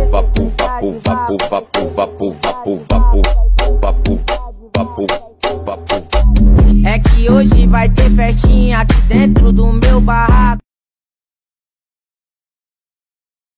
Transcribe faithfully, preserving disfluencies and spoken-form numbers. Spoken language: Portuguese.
vapu, vapu, vapu, vapu, vapu, vapu, vapu, vapu, vapu, vapu. É que hoje vai ter festinha aqui dentro do meu bar.